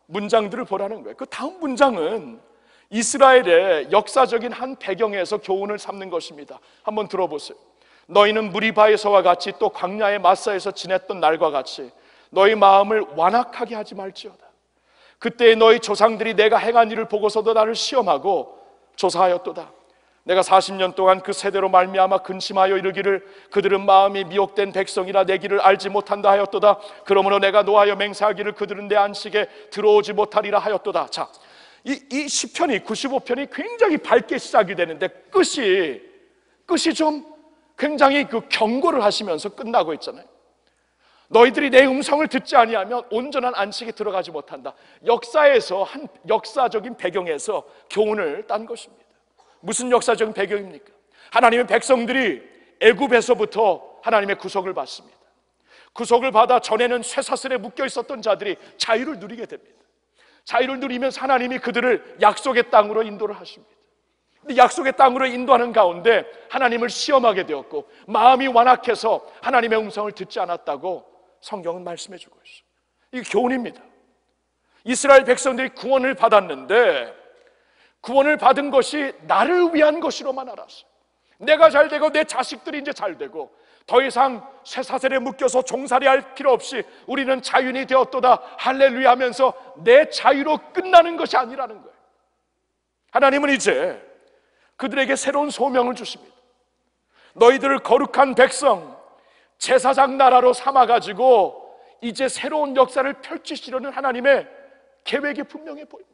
문장들을 보라는 거예요. 그 다음 문장은 이스라엘의 역사적인 한 배경에서 교훈을 삼는 것입니다. 한번 들어보세요. 너희는 무리바에서와 같이 또 광야의 마사에서 지냈던 날과 같이 너희 마음을 완악하게 하지 말지어다. 그때 너희 조상들이 내가 행한 일을 보고서도 나를 시험하고 조사하였도다. 내가 사십 년 동안 그 세대로 말미암아 근심하여 이르기를 그들은 마음이 미혹된 백성이라 내 길을 알지 못한다 하였도다. 그러므로 내가 노하여 맹세하기를 그들은 내 안식에 들어오지 못하리라 하였도다. 자, 이, 이 시편이 구십오 편이 굉장히 밝게 시작이 되는데 끝이 끝이 좀 굉장히 그 경고를 하시면서 끝나고 있잖아요. 너희들이 내 음성을 듣지 아니하면 온전한 안식에 들어가지 못한다. 역사에서 한 역사적인 배경에서 교훈을 딴 것입니다. 무슨 역사적인 배경입니까? 하나님의 백성들이 애굽에서부터 하나님의 구속을 받습니다. 구속을 받아 전에는 쇠사슬에 묶여 있었던 자들이 자유를 누리게 됩니다. 자유를 누리면서 하나님이 그들을 약속의 땅으로 인도를 하십니다. 근데 약속의 땅으로 인도하는 가운데 하나님을 시험하게 되었고 마음이 완악해서 하나님의 음성을 듣지 않았다고 성경은 말씀해 주고 있어요. 이게 교훈입니다. 이스라엘 백성들이 구원을 받았는데 구원을 받은 것이 나를 위한 것이로만 알았어요. 내가 잘 되고 내 자식들이 이제 잘 되고 더 이상 쇠사슬에 묶여서 종살이할 필요 없이 우리는 자유인이 되었도다 할렐루야 하면서 내 자유로 끝나는 것이 아니라는 거예요. 하나님은 이제 그들에게 새로운 소명을 주십니다. 너희들을 거룩한 백성, 제사장 나라로 삼아가지고 이제 새로운 역사를 펼치시려는 하나님의 계획이 분명해 보입니다.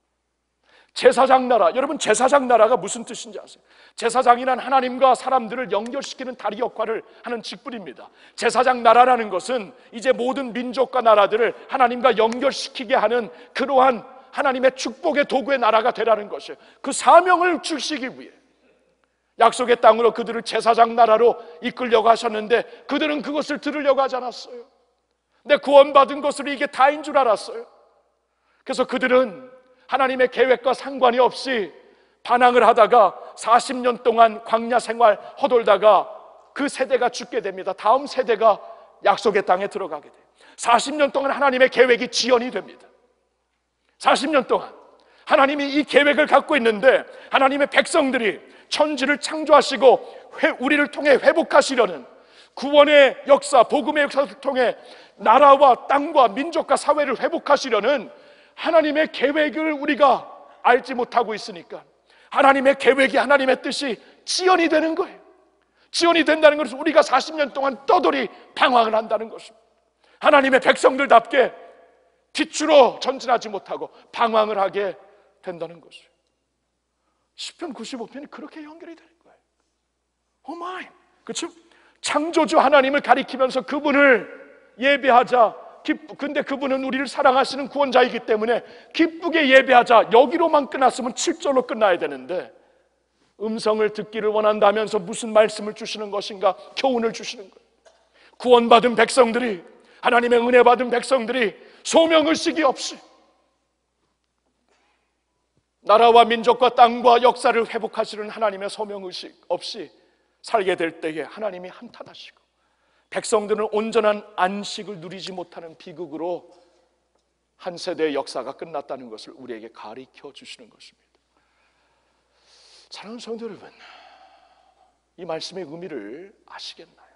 제사장 나라, 여러분 제사장 나라가 무슨 뜻인지 아세요? 제사장이란 하나님과 사람들을 연결시키는 다리 역할을 하는 직분입니다. 제사장 나라라는 것은 이제 모든 민족과 나라들을 하나님과 연결시키게 하는 그러한 하나님의 축복의 도구의 나라가 되라는 것이에요. 그 사명을 주시기 위해 약속의 땅으로 그들을 제사장 나라로 이끌려고 하셨는데 그들은 그것을 들으려고 하지 않았어요. 내 구원받은 것으로 이게 다인 줄 알았어요. 그래서 그들은 하나님의 계획과 상관이 없이 반항을 하다가 사십 년 동안 광야 생활 허돌다가 그 세대가 죽게 됩니다. 다음 세대가 약속의 땅에 들어가게 돼요. 사십 년 동안 하나님의 계획이 지연이 됩니다. 사십 년 동안 하나님이 이 계획을 갖고 있는데 하나님의 백성들이 천지를 창조하시고 회, 우리를 통해 회복하시려는 구원의 역사, 복음의 역사를 통해 나라와 땅과 민족과 사회를 회복하시려는 하나님의 계획을 우리가 알지 못하고 있으니까 하나님의 계획이, 하나님의 뜻이 지연이 되는 거예요. 지연이 된다는 것은 우리가 사십 년 동안 떠돌이 방황을 한다는 것입니다. 하나님의 백성들답게 뒤추러 전진하지 못하고 방황을 하게 된다는 것이에요. 시편 구십오 편이 그렇게 연결이 되는 거예요. 오 마이, 그렇죠? 창조주 하나님을 가리키면서 그분을 예배하자. 근데 그분은 우리를 사랑하시는 구원자이기 때문에 기쁘게 예배하자. 여기로만 끝났으면 칠 절로 끝나야 되는데 음성을 듣기를 원한다면서 무슨 말씀을 주시는 것인가? 교훈을 주시는 거예요. 구원받은 백성들이, 하나님의 은혜 받은 백성들이 소명의식이 없이 나라와 민족과 땅과 역사를 회복하시는 하나님의 소명의식 없이 살게 될 때에 하나님이 한탄하시고 백성들은 온전한 안식을 누리지 못하는 비극으로 한 세대의 역사가 끝났다는 것을 우리에게 가르쳐 주시는 것입니다. 사랑하는 성도 여러분, 이 말씀의 의미를 아시겠나요?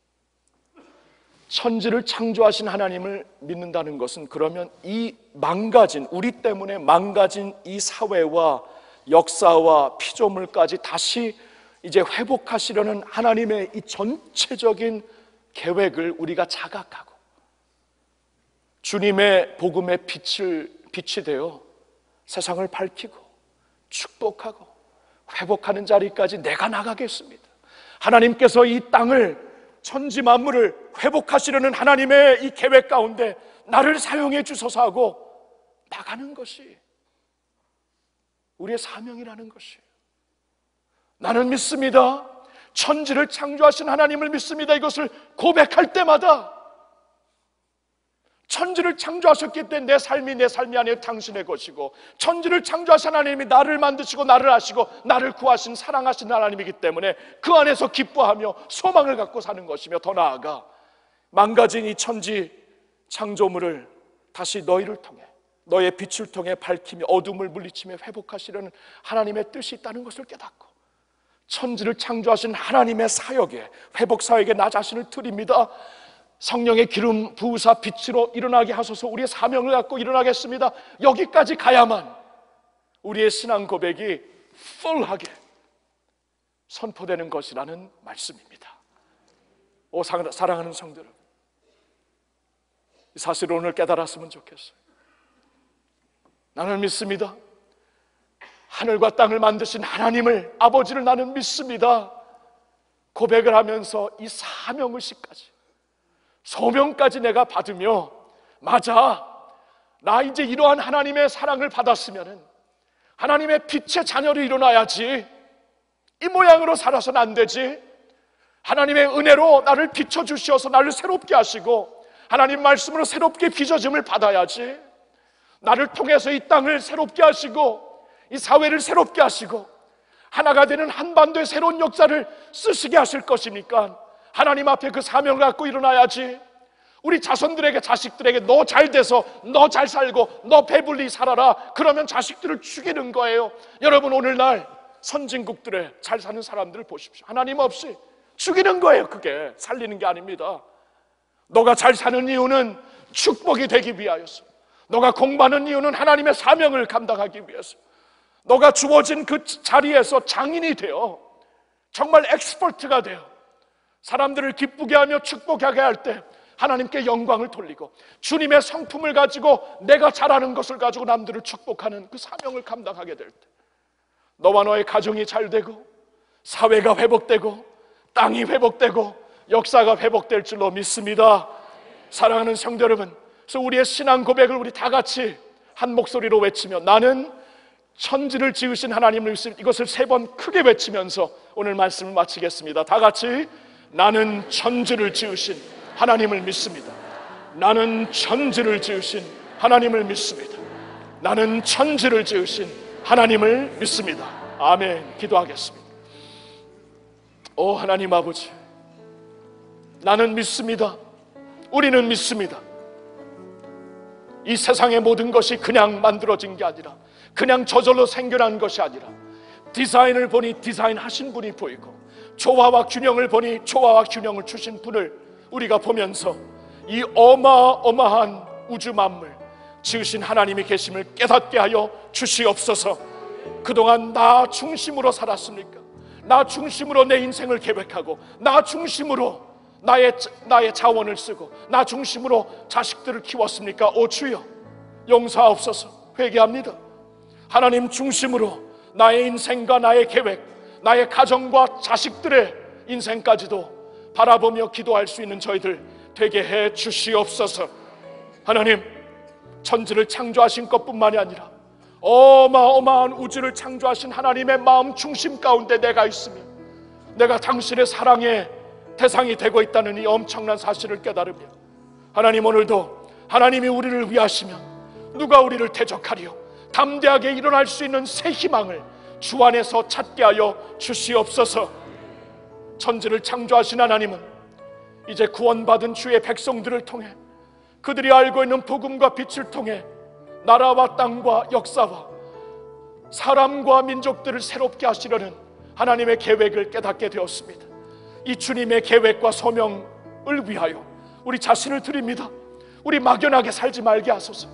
천지를 창조하신 하나님을 믿는다는 것은 그러면 이 망가진, 우리 때문에 망가진 이 사회와 역사와 피조물까지 다시 이제 회복하시려는 하나님의 이 전체적인 계획을 우리가 자각하고 주님의 복음의 빛을 빛이 되어 세상을 밝히고 축복하고 회복하는 자리까지 내가 나가겠습니다. 하나님께서 이 땅을, 천지 만물을 회복하시려는 하나님의 이 계획 가운데 나를 사용해 주소서 하고 나가는 것이 우리의 사명이라는 것이에요. 나는 믿습니다. 천지를 창조하신 하나님을 믿습니다. 이것을 고백할 때마다 천지를 창조하셨기 때문에 내 삶이 내 삶이 아니라 당신의 것이고, 천지를 창조하신 하나님이 나를 만드시고 나를 아시고 나를 구하신 사랑하신 하나님이기 때문에 그 안에서 기뻐하며 소망을 갖고 사는 것이며, 더 나아가 망가진 이 천지 창조물을 다시 너희를 통해 너의 빛을 통해 밝히며 어둠을 물리치며 회복하시려는 하나님의 뜻이 있다는 것을 깨닫고 천지를 창조하신 하나님의 사역에, 회복 사역에 나 자신을 드립니다. 성령의 기름 부으사 빛으로 일어나게 하소서. 우리의 사명을 갖고 일어나겠습니다. 여기까지 가야만 우리의 신앙 고백이 풀하게 선포되는 것이라는 말씀입니다. 오 사랑하는 성도 여러분, 이 사실을 오늘 깨달았으면 좋겠어요. 나는 믿습니다. 하늘과 땅을 만드신 하나님을, 아버지를 나는 믿습니다. 고백을 하면서 이 사명의식까지, 소명까지 내가 받으며, 맞아, 나 이제 이러한 하나님의 사랑을 받았으면 하나님의 빛의 자녀로 일어나야지, 이 모양으로 살아서는 안 되지. 하나님의 은혜로 나를 비춰주셔서 나를 새롭게 하시고 하나님 말씀으로 새롭게 빚어짐을 받아야지. 나를 통해서 이 땅을 새롭게 하시고 이 사회를 새롭게 하시고 하나가 되는 한반도의 새로운 역사를 쓰시게 하실 것이니까 하나님 앞에 그 사명을 갖고 일어나야지. 우리 자손들에게, 자식들에게 너 잘 돼서, 너 잘 살고, 너 배불리 살아라, 그러면 자식들을 죽이는 거예요. 여러분, 오늘날 선진국들에 잘 사는 사람들을 보십시오. 하나님 없이 죽이는 거예요. 그게 살리는 게 아닙니다. 너가 잘 사는 이유는 축복이 되기 위하여서, 너가 공부하는 이유는 하나님의 사명을 감당하기 위해서, 너가 주어진 그 자리에서 장인이 되어 정말 엑스퍼트가 되어 사람들을 기쁘게 하며 축복하게 할 때 하나님께 영광을 돌리고 주님의 성품을 가지고 내가 잘하는 것을 가지고 남들을 축복하는 그 사명을 감당하게 될 때 너와 너의 가정이 잘 되고 사회가 회복되고 땅이 회복되고 역사가 회복될 줄로 믿습니다. 사랑하는 성도 여러분, 그래서 우리의 신앙 고백을 우리 다 같이 한 목소리로 외치며, 나는 천지를 지으신 하나님을 믿습니다. 이것을 세 번 크게 외치면서 오늘 말씀을 마치겠습니다. 다 같이, 나는 천지를 지으신 하나님을 믿습니다. 나는 천지를 지으신 하나님을 믿습니다. 나는 천지를 지으신 하나님을 믿습니다. 아멘. 기도하겠습니다. 오 하나님 아버지, 나는 믿습니다. 우리는 믿습니다. 이 세상의 모든 것이 그냥 만들어진 게 아니라, 그냥 저절로 생겨난 것이 아니라, 디자인을 보니 디자인 하신 분이 보이고, 조화와 균형을 보니 조화와 균형을 주신 분을 우리가 보면서 이 어마어마한 우주 만물 지으신 하나님이 계심을 깨닫게 하여 주시옵소서. 그동안 나 중심으로 살았습니까? 나 중심으로 내 인생을 계획하고, 나 중심으로 나의, 나의 자원을 쓰고, 나 중심으로 자식들을 키웠습니까? 오 주여, 용서하옵소서. 회개합니다. 하나님 중심으로 나의 인생과 나의 계획, 나의 가정과 자식들의 인생까지도 바라보며 기도할 수 있는 저희들 되게 해 주시옵소서. 하나님, 천지를 창조하신 것뿐만이 아니라 어마어마한 우주를 창조하신 하나님의 마음 중심 가운데 내가 있으며 내가 당신의 사랑의 대상이 되고 있다는 이 엄청난 사실을 깨달으며, 하나님 오늘도 하나님이 우리를 위하시며 누가 우리를 대적하리요, 담대하게 일어날 수 있는 새 희망을 주 안에서 찾게 하여 주시옵소서. 천지를 창조하신 하나님은 이제 구원받은 주의 백성들을 통해, 그들이 알고 있는 복음과 빛을 통해 나라와 땅과 역사와 사람과 민족들을 새롭게 하시려는 하나님의 계획을 깨닫게 되었습니다. 이 주님의 계획과 소명을 위하여 우리 자신을 드립니다. 우리 막연하게 살지 말게 하소서.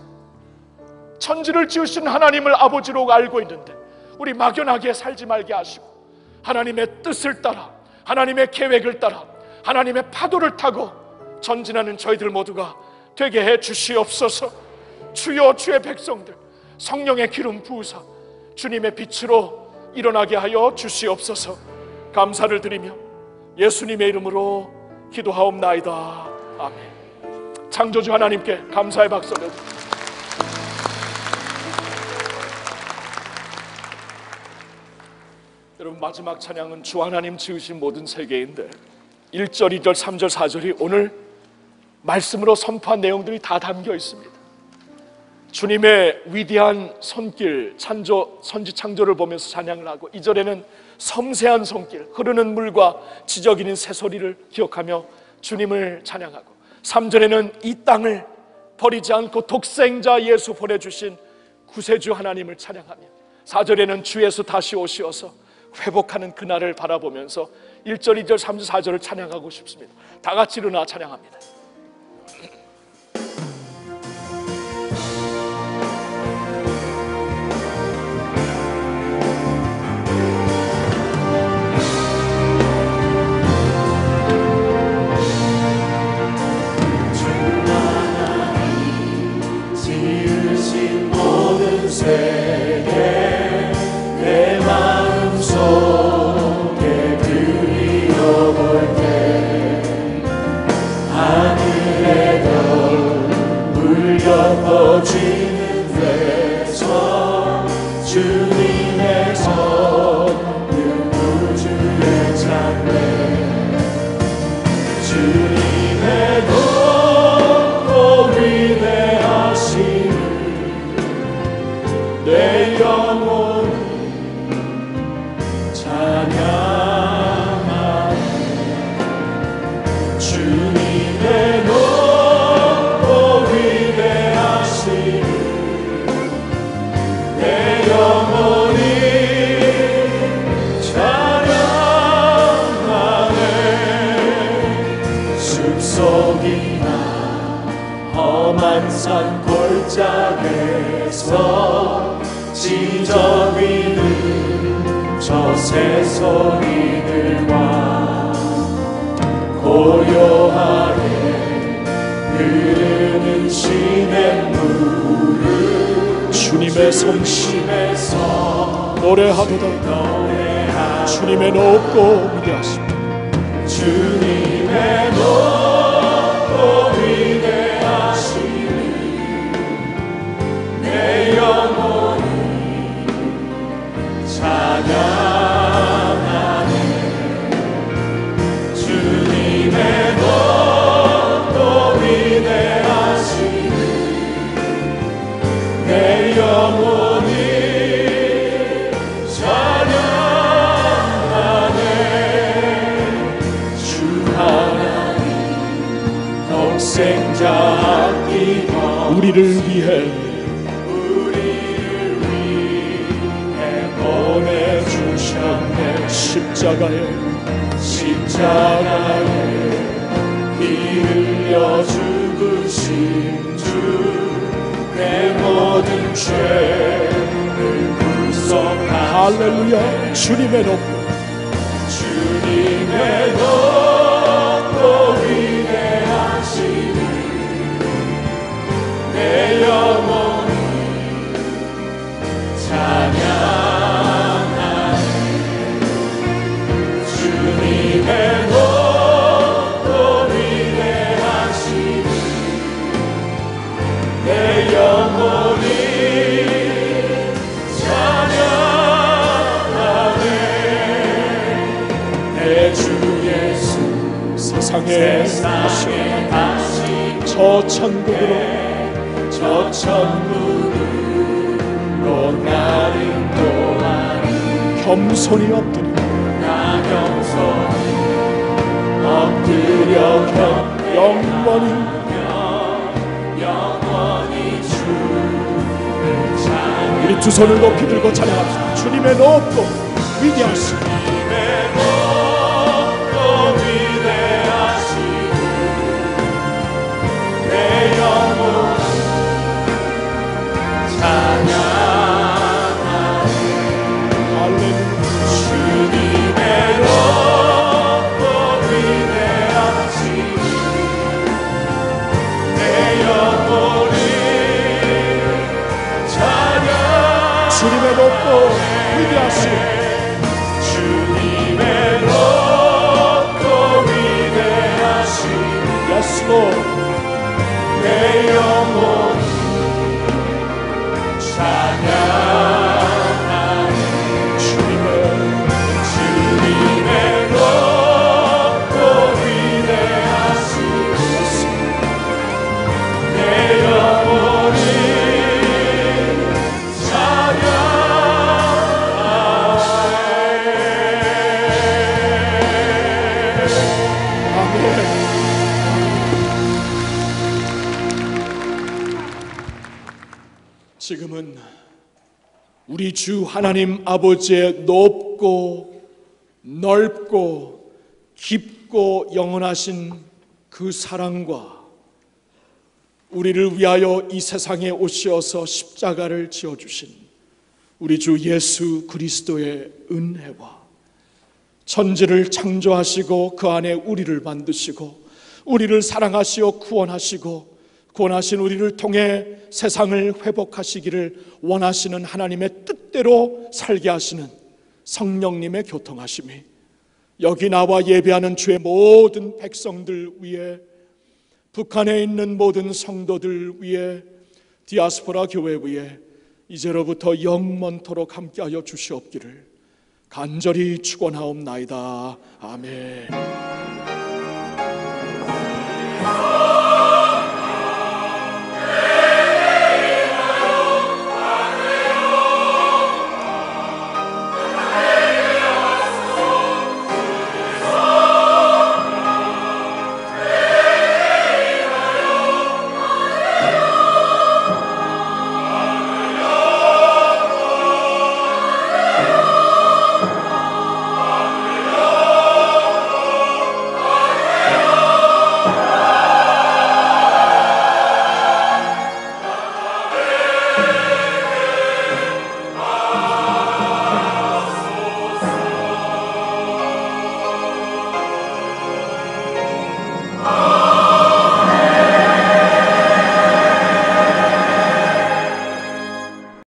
천지를 지으신 하나님을 아버지로 알고 있는데 우리 막연하게 살지 말게 하시고, 하나님의 뜻을 따라, 하나님의 계획을 따라, 하나님의 파도를 타고 전진하는 저희들 모두가 되게 해 주시옵소서. 주여, 주의 백성들 성령의 기름 부으사 주님의 빛으로 일어나게 하여 주시옵소서. 감사를 드리며 예수님의 이름으로 기도하옵나이다. 아멘. 창조주 하나님께 감사의 박수 올려드립니다. 여러분, 마지막 찬양은 주 하나님 지으신 모든 세계인데 일 절, 이 절, 삼 절, 사 절이 오늘 말씀으로 선포한 내용들이 다 담겨 있습니다. 주님의 위대한 손길, 창조, 선지 창조를 보면서 찬양을 하고, 이 절에는 섬세한 손길, 흐르는 물과 지저귀는 새소리를 기억하며 주님을 찬양하고, 삼 절에는 이 땅을 버리지 않고 독생자 예수 보내주신 구세주 하나님을 찬양하며, 사 절에는 주 예수 다시 오시어서 회복하는 그날을 바라보면서 일 절, 이 절, 삼 절, 사 절을 찬양하고 싶습니다. 다 같이 일어나 찬양합니다. 세계 내 마음속에 그리워볼 때 하늘의 별 울려 퍼지는 데서 주님의 걷는 우주의 장래 주님의 높고 위대하심을 내 영혼이 찬양하네. 주님의 높고 위대하심을 내 영혼이 찬양하네. 숲속이나 험한 산 골짜기에서 지저귀는 저 새소리들과 고요하게 흐르는 시냇물을 주님의 성심에서 노래하도다. 노래하도다. 주님의 높고 위대하심 주님의 높고 위대하심을 내 영혼이 찬양하네. 주님의 높고 위대하심을 내 영혼이 찬양하네. 주 하나님 독생자 아끼고 우리를 위해 보내주셨네. 십자가에 십자가에 피 흘려 죽으신 주 내 모든 죄를 구속하사 할렐루야. 주님의 높고 주님의 높고 위대하심을 내 영혼이 찬양하네. 주님의 높고 위대하심을 내 영혼이 찬양하네. 내 주 예수 세상에 세상에 다시 저 천국으로 저 천국으로 나를 또한 겸손히 엎드려 나 겸손히 엎드려 경 영원히 영원히 주를 찬양. 우리 두 손을 높이 들고 찬양합시다. 주님의 높고 위대하심 주님의 높고 위대하심을 내 영혼이 찬양하네. 할렐루야. 주님의 높고 위대하심을 내 영혼이 찬양. 주님의 높고 위대하심 주님의 높고 위대하심 Yes Lord. 내 영혼이 찬양하네. 주님의 주님의 높고 위대하심 내 영혼이 찬양하네. 아멘. 우리 주 하나님 아버지의 높고 넓고 깊고 영원하신 그 사랑과 우리를 위하여 이 세상에 오셔서 십자가를 지어주신 우리 주 예수 그리스도의 은혜와 천지를 창조하시고 그 안에 우리를 만드시고 우리를 사랑하시어 구원하시고 구원하신 우리를 통해 세상을 회복하시기를 원하시는 하나님의 뜻대로 살게 하시는 성령님의 교통하심이 여기 나와 예배하는 주의 모든 백성들 위에, 북한에 있는 모든 성도들 위에, 디아스포라 교회 위에 이제로부터 영원토록 함께하여 주시옵기를 간절히 축원하옵나이다. 아멘.